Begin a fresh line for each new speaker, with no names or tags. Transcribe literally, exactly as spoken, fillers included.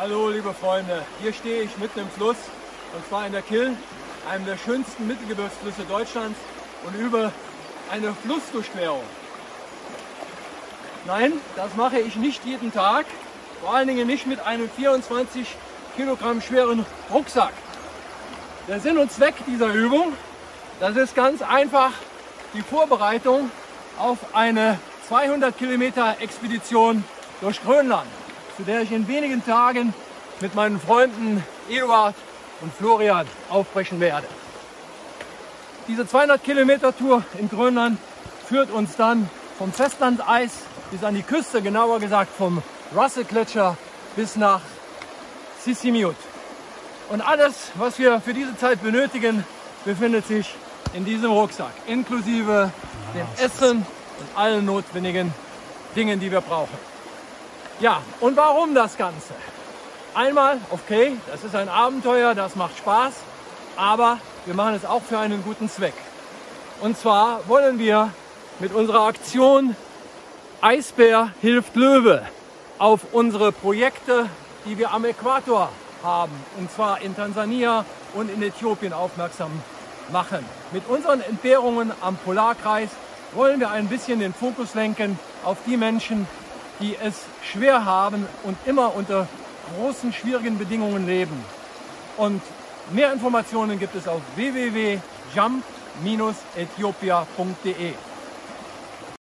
Hallo liebe Freunde, hier stehe ich mitten im Fluss und zwar in der Kyll, einem der schönsten Mittelgebirgsflüsse Deutschlands, und übe eine Flussdurchquerung. Nein, das mache ich nicht jeden Tag, vor allen Dingen nicht mit einem vierundzwanzig Kilogramm schweren Rucksack. Der Sinn und Zweck dieser Übung, das ist ganz einfach die Vorbereitung auf eine zweihundert Kilometer Expedition durch Grönland, zu der ich in wenigen Tagen mit meinen Freunden Eduard und Florian aufbrechen werde. Diese zweihundert Kilometer Tour in Grönland führt uns dann vom Festlandeis bis an die Küste, genauer gesagt vom Russell-Gletscher bis nach Sisimiut. Und alles, was wir für diese Zeit benötigen, befindet sich in diesem Rucksack, inklusive dem Essen und allen notwendigen Dingen, die wir brauchen. Ja, und warum das Ganze? Einmal, okay, das ist ein Abenteuer, das macht Spaß, aber wir machen es auch für einen guten Zweck. Und zwar wollen wir mit unserer Aktion Eisbär hilft Löwe auf unsere Projekte, die wir am Äquator haben, und zwar in Tansania und in Äthiopien, aufmerksam machen. Mit unseren Entbehrungen am Polarkreis wollen wir ein bisschen den Fokus lenken auf die Menschen, die es schwer haben und immer unter großen, schwierigen Bedingungen leben. Und mehr Informationen gibt es auf w w w punkt jump Bindestrich ethiopia punkt de.